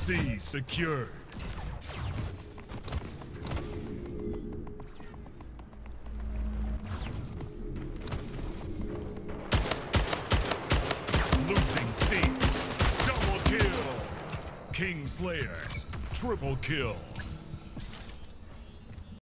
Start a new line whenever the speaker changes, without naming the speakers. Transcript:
C secured. Losing C. Double kill. Kingslayer. Triple kill.